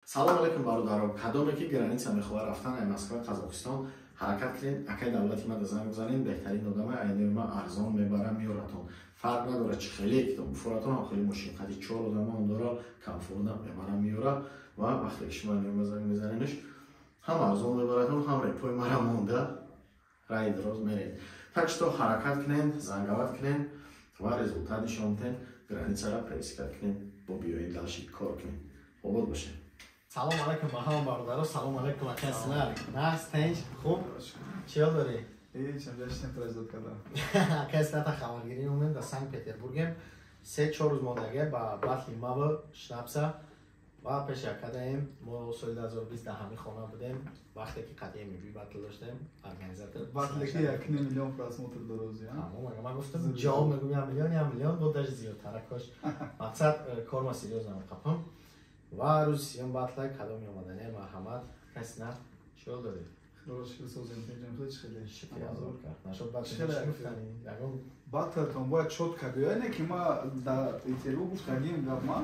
салом алейкум бародаро. Кадоме ки граница мехоҳад рафтан ай Москва, Қазоқистон ҳаракат кунед, акай давлати ма занг бизанед, беҳтарин одама айнаи ма арзон мебара меоратон. Фарқ надора чӣ хеле ки фуратон ҳам хеле мошин қади 4 одама он дора, комфортно мебара меора ва вақте ки шумо айнаи ма занг мизанедш ҳам арзон мебаратон, ҳам репои мара монда раи дроз меред. Так что ҳаракат кунед, занговат кунед ва результат нишон ден, границаро пресекат кунед, бо биёед далши кор кунед. Обод бошед. Салом алейкум баҳам бародаро, салом алейкум акасlar. Nas, tinch, xo'p? Chiyol dori? Hecham jashtim prezident kada. Akaslar xabargiri men da Sankt Peterburgem 3-4 roz mondaga ba Batli Mava Shnapsa va pesh akadaim mo sol 2020 da hami xona budem. Vaqti ki qadimi bi batl dashtem, organizator. Batli ki 1 million просмотр до rozi, ha? Ama guftam javob megum 1 million bo даже зиёдтар акош. Мақсад корма серьёзно қапам. Ва рӯзи сиём батлай кадоми омадане Маҳамад касна чиёл доред? Хорошо, созем тенҷам хеле хеле. Шукр азор кард. Нашо батл гуфтани. Ягон батлтон бояд чотка биёяне ки ма да интервю гуфтагим гап ма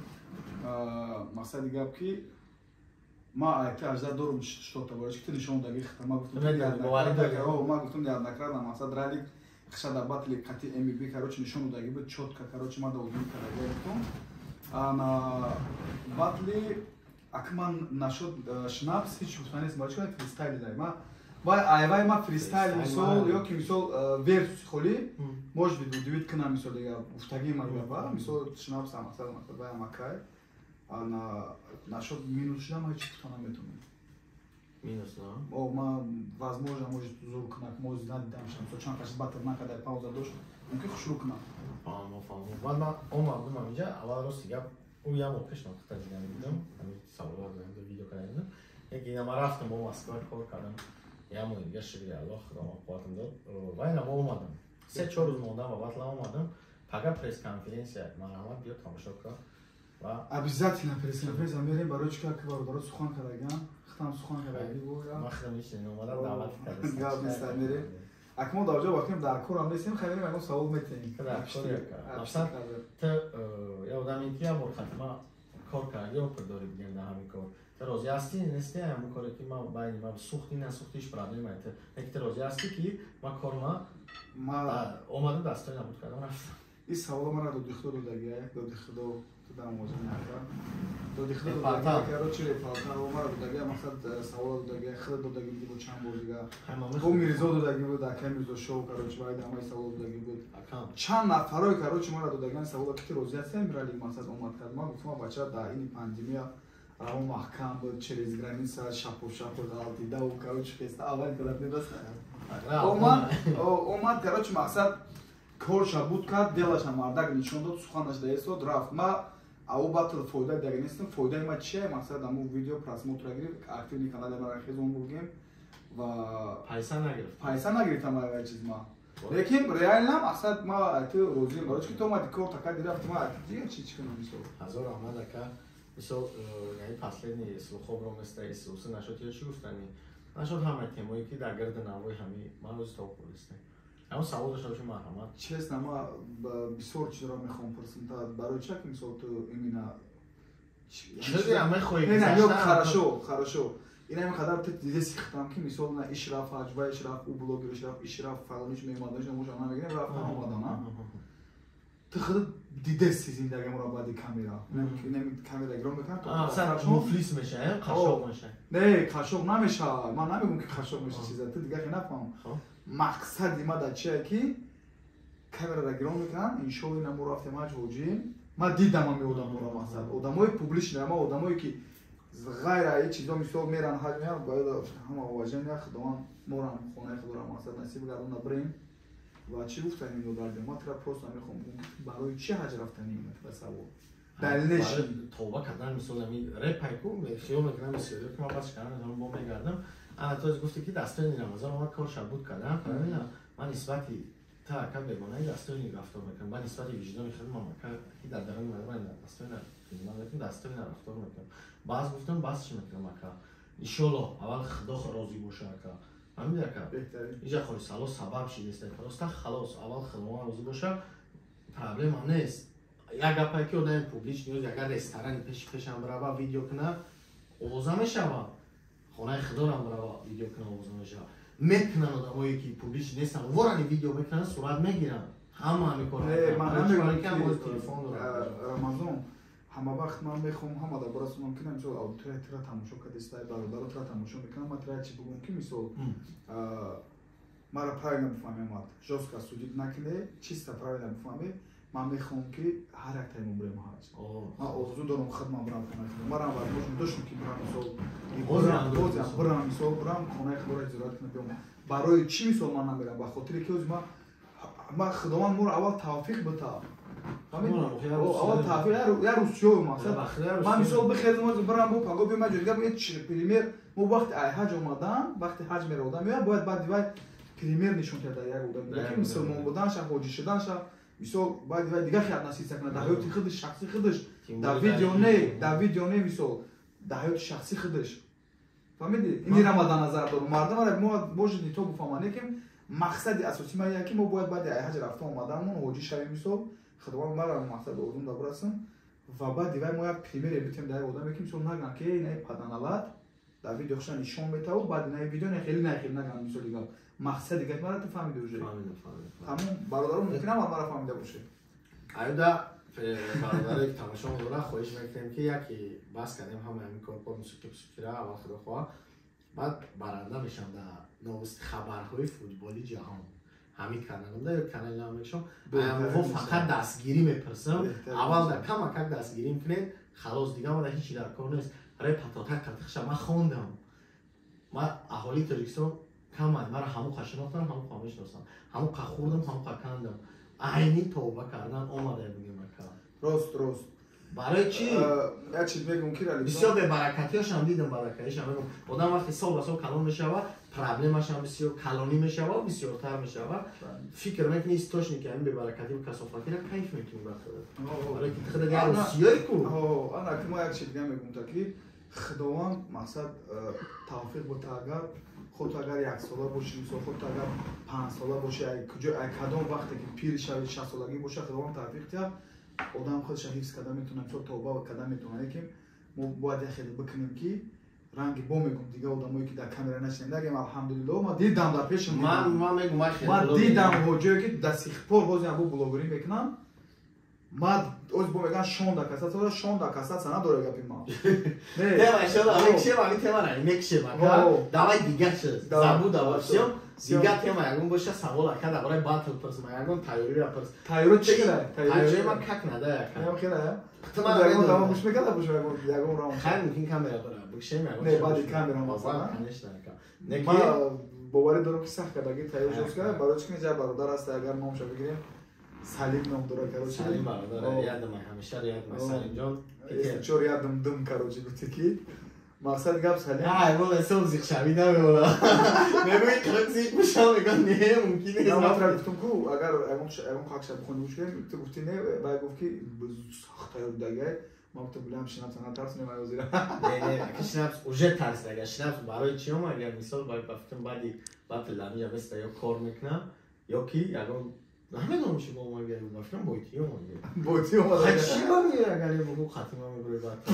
мақсади гап ки ма айта ажда дорум что-то бояд ки нишондаги хитама гуфтам. Ма гуфтам яд накрада мақсад ралик хишада батли қати MVP короче нишондаги буд чотка короче ма да удум карагам. Ана батли акман нашод шнапс ҳеч гуфтанес бачка фристайл дай ма вай айвай ма фристайл мисол ё ки мисол верс холи может быть дивит кна мисол дега гуфтаги ма ва мисол шнапс ама сад ма вай макай ана нашод минус шда ма ҳеч гуфтана метонам минус на о ма возможно может зур кнак моз надам шам со чан каш батл накадай пауза дош мумкин хушру кна Ван ма омадум аминҷа аввал рости гап у ямо пешно хата дидани будам ҳамин саволҳо додам видео кардам як инама рафтам бо Москва кор кардам ямо дига шукри Аллоҳ худо ма қувватам дод ва инама омадам 3-4 рӯз мондам ва батла омадам пага пресс-конференсия Маҳамад биё тамошо кар ва обязательно пресс-конференсия мерем барои чӣ ки бародаро сухан караган хитам сухан караги бо ма худам ишин омадам даъват кардам гап неста мерем акмо давҷо вақтем дар корам нестем хеле мегам савол метенем мақсад ты я одами ки я бор хатма кор карди опыт дори бигем да ҳамин кор ты розӣ ҳастӣ нести ҳамин коре ки ма байни ма сухти насухтиш проблема ты як ты розӣ ҳастӣ ки ма корма омада дастори набуд кардам рафтам ин савола мара доди худо додагия доди худо дар мувозиа нака доди худо додагия короче рефалта мара додагия мақсад савола додагия худо додаги буд бо чанд бозига бо мирзо додаги буд акай мирзо шоу короче вай дамаи савола додаги буд чанд нафарой короче мара додагиан савола ки розӣ ҳастем рали мақсад омад кард ма гуфтам бача да ини пандемия раво маҳкам буд через граница шапоф галатидау короче феста аввал кадам недаст омад короче мақсад корша буд кард делаша мардак нишон дод суханаш даистод рафт ма аву батл фоида дага нестем фоидаи ма чия мақсад аму видео просмотра гирифт активни канали мара хезон бургем ва пайса нагирифтам ай чиз ма лекин реально мақсад ма айти розием барои ки то ма дикор така дирафт ма дига чи кунам мисол ҳазор аҳмад ака мисол яни последний слухобро места исуса нашод ё чӣ гуфтани нашод ҳамаи темои ки дар гирди навои ҳами ман рӯзи тавоқулистем ҳам савол дошта бошем Маҳамад честно ма бисёр чизро мехоҳам пурсим та барои чӣ ки мисол ту именно хорошо ина ин қадар ты диде сихтам ки мисол на ишраф ҳаҷва ишраф у блогер ишраф фалониш меомадаш намоша намегирем рафтам омадам ты худ дидеси зиндагимро баъди камера нами камера игро мекунад муфлис мешавад қашоқ мешавад не қашоқ намешавад ман намегӯям ки қашоқ мешавад чиза ты дига нафаҳм мақсади ма дар чия ки камерада гирон мекунанд иншоалло ина мо рафтем ҳаҷ ҳоҷием ма дидам ами одаморо мақсад одамои публични ама одамое ки ғайра ин чизо мисол меран ҳаҷ меан бояд ҳама уважения худованд морам хонаи худоро мақсад насиб гардона брем ва чӣ гуфтанем додардем ма тира просто мехоҳам барои чӣ ҳаҷ рафтанем тира савол далилеш тавба кардан мисол ами репайку хиёл мекунам бисёре ки ма бас шикарам бо мегардам ана то гуфте ки дастои рамазон ма кор шабуд кардам правильно ман нисбати та ака бемонаи дастои рафтор мекунам ба нисбати виҷдони худам ака ки дар дарони ман дастои хизмат мекунам дастои рафтор мекунам баъз гуфтам баъз чӣ мекунам ака иншоалло аввал худо розӣ боша ака ҳамин ака иҷа холи сало сабаб шидеста просто халос аввал худованд розӣ боша проблема нест як гапае ки одами публич ниёз ягар ресторани пешам рава видео кунад овоза мешава хонаи худорам брава видео кунам овоза мешава мекунан одамое ки публич нестан ворани видео мекунан сурат мегиран ҳама мекунан телефон рамазон ҳама вақт ман мехоҳам ҳама дар бораи мумкина мисол аудитория тира тамошо карда истаи бародаро тира тамошо мекунам ма тира чӣ бугум ки мисол мара правильно мефаҳмемад жестко судит накине чиста правильно мефаҳме ман мехоҳам ки ҳар як тайм умрем ҳаҷ ман орзу дорам хидмат бурам хонаи худо марам возможно доштам ки бурам мисол бурам мисол бурам хонаи худоро зиёрат кунам биём барои чӣ мисол ман намерам ба хотире ки ози ман худованд моро аввал тавфиқ битав аввал тавфиқ я русчиёй мақсад ман мисол бихезам ози бурам бо паго биём аҷо дигар пример мо вақти ҳаҷ омадан вақти ҳаҷ мера одам меояд бояд баъди вай пример нишон карда як одам ки мусулмон буданша ҳоҷӣ шуданша мисол баъди вай дигар хият насиҳат кунад дар ҳаёти худаш шахси худаш дар видео не мисол дар ҳаёти шахси худаш фаҳмиди инира ма дар назар дорам мардамара мо бошад то буфаҳмане ки мақсади асосӣ ман як ки мо бояд баъди ҳаҷ рафта омаданмон ҳоҷӣ шавем мисол худованд мара мақсад озум дабурасам ва баъди вай мо як примере битем дар як одаме ки мисол наган ки наи паданалат дар видео хуша нишон метаву баъди наи видео хеле наган мисоли гап мақсади гап мара ту фаҳмида уже тамом бародарон мумкинам мара фаҳмида боше айда бародаре ки тамошо мебарад хоҳиш мекунем ки яке баҳс кардем ҳама ҳамин корпор мусикира аввал худохоҳ баъд баранда мешам дар новости хабарҳои футболи ҷаҳон ҳамид каналда ё канали намекшам аямво фақат дастгирӣ мепирсам аввал дар камакак дастгирӣ мекунед халос дигар мада ҳичи дар кор нест репатота қатиқша ман хондам ман аҳолии тоҷикистон камай мара ҳамуқа шинохтам ҳамуқа мешиносам ҳамуқа хӯрдам ҳамуқа кандам айни тоба кардан омада бугимака рост барои чӣ як чиз мегум ки бисёр бебаракатиашам дидам баракатиашам мегум одам вақти сол ба сол калон мешава проблемашам бисёр калонӣ мешава бисёртар мешава фикр мекунӣ источники ҳамин бебаракативу касофатира кайф мекунӣ барои ки худо як русиёй ку ана ки мо як чиз дига мегум та ки худованд мақсад тавфиқ бута агар خود اگر یک ساله باشی مثلا خود اگر 5 ساله باشی کجا کدام وقتی که پیر شوی 60 سالگی باشه خودم توفیق کرد آدم خودش حفظ کرده میتونه مثلا توبه و کردن میتونه که ما باید خیلی بکنیم که رنگ بو میگم دیگه آدمایی که در کامera نشینن نگم الحمدلله ما دیدم در پیش من میگم من دیدم هوجایی که دست خپور بازی ابو بلوگری میکنن ما اوز بو میگن 16 کاسات sonra 16 کاسات sana doğru yapayım ma. Ne? Tema şöyle bir şey var, bir tema var. Mekşe bak. Davay diga şey. Zabu da var. Diga tema yagun boşa savol aka da buraya battle pers ma yagun tayori yapars. Tayori çekile. Tayori ma kak nada ya. Ya khira ya. Tema yagun tamam boş mekala boş yagun ram. Hayır mümkün kamera bura. Bu şey mi yagun? Ne badi kamera ma sana. Ne ki باوری دارم که سخت کردگی تایید جوز کرد برای چی می‌جا برادر است اگر نام شو بگیریم سلیم نام داره کرد سلیم برادر یادم همیشه یادم سلیم جان چور یادم دم کاروچی گفتی کی مقصد گپ سلیم ای والله سوم زیخ شویده والا نمی‌گی خود زیخ بشم میگم نه ممکنه نه مطرح گفتم کو اگر اون خاکش بخونی بوشیم تو گفتی نه بعد گفت کی سخت تایید دیگه ما تو بلام شناس انا ترس نمی‌آوزیره نه که شناس اوجه ترس دیگه شناس برای چیام اگر مثال باید بفتم بعدی باتل لامیا بس یا کار میکنم یا کی یگان نمیدونم چی با ما میگم بفتم بویتی اومد چی با میگه اگر بگو خاتمه میگیره باتل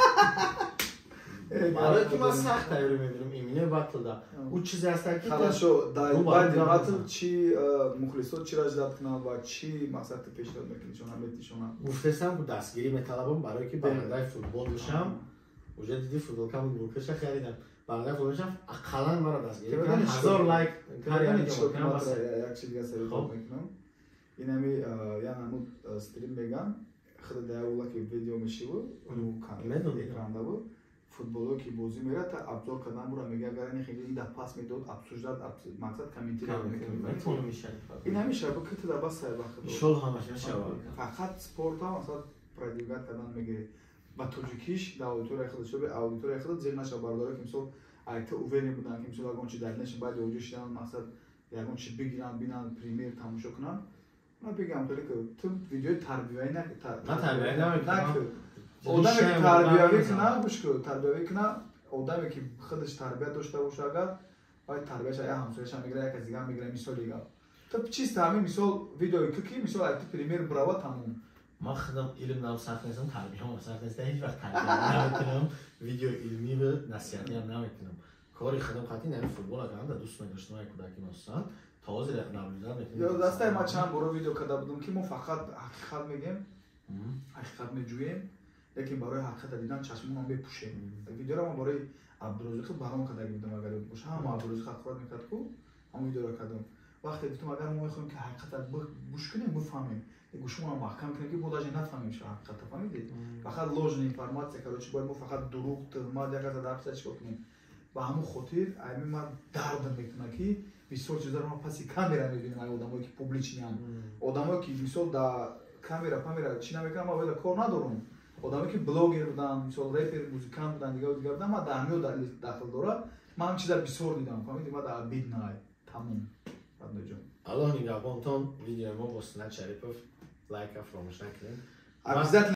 برای که ما سخت تایید می‌بینیم ایمینه باتل دا او چیزی هست که خلاصو بعد باتل چی مخلصات چی راجلات کنن و چی مقصد پیشنهاد میکنی چون همیتیشون گفتم که دستگیری میطلبم برای که برنده فوتبال بشم وجود دیدی فوتبال کم گروکش خریدم برنده فوتبال بشم اقلا مرا دستگیری کنم 1000 لایک کاری انجام کنم یک چیز دیگه سری میکنم اینمی یا نمود استریم میگن خود دیولا که ویدیو میشه و کانال اکراندا بود فوتبالو که بازی میره تا ابزار کردن برا میگه اگر این خیلی ایده پاس میداد ابسوجداد مقصد کامنتی میکنه میشه این همیشه با که تو بس سر وقت شل همش میشه فقط سپورت ها مثلا پرودیوگات کردن میگه با توجیکیش در اودیتور خودش به اودیتور خودت زیر نشه بارداره که مثلا ایت اوونی بودن که مثلا اون چی دلنش بعد اوجوش دادن مقصد یگون چی بگیرن بینن پریمیر تماشا کنن من بگم که تو ویدیو تربیتی نه تربیتی نه آدمی که تربیتی کنه گوش کن تربیتی کنه آدمی که خودش تربیت داشته باشه اگر باید تربیتش یا همسایه‌اش میگیره یا کسی دیگه میگیره مثالی تو چیز تامین مثال ویدیویی که مثال ایت پریمیر براوا تموم ما خودم علم نام سخت نیستم تربیت هم سخت نیست هیچ وقت تربیت نمیکنم ویدیو علمی насиҳатӣ ҳам намекунам. Кори худам қатъи нами футбол агар дӯст надоштам кӯдаки махсусан този наблюдат мекунам. Ё дастай ма чанд боро видео карда будам ки мо фақат ҳақиқат мегем, ҳақиқат меҷӯем, лекин барои ҳақиқат дидан чашмонро мепӯшем. Видеоро мо барои Абдурозиқ баром кардаги будам агар ёд боша. Ҳама Абдурозиқ хатхорат мекард ку ҳам видеоро кардам. Вақте гуфтам агар мо мехоҳем ки ҳақиқат гӯш кунем, бифаҳмем. Гӯшмонро маҳкам кунем ки мо даже нафаҳмем чӣ ҳақиқата, фаҳмидед? Фақат ложная информация, короче, бояд мо фақат дурӯғ, тӯҳмат, як аз ҳадаф чикор кунем. Ба ҳамон хотир айми ман дардам мекунад ки бисёр чизаро мо паси камера мебинем, ай одамое ки публичниан. Одамое ки мисол да камера чӣ намекунам, ма бояд кор надорам. Одамое ки блогер будан, мисол рэпер, музикант будан, дигар будан, ма да ҳамиё дахл дорад. Ман ҳам чиза бисёр дидам, фаҳмидед? Ма да биднай тамом. Фадноҷон. Аллоҳ нигаҳбонтон. Видеои мо бо Синат Шарипов лайка фаромӯш накунед. Обязательно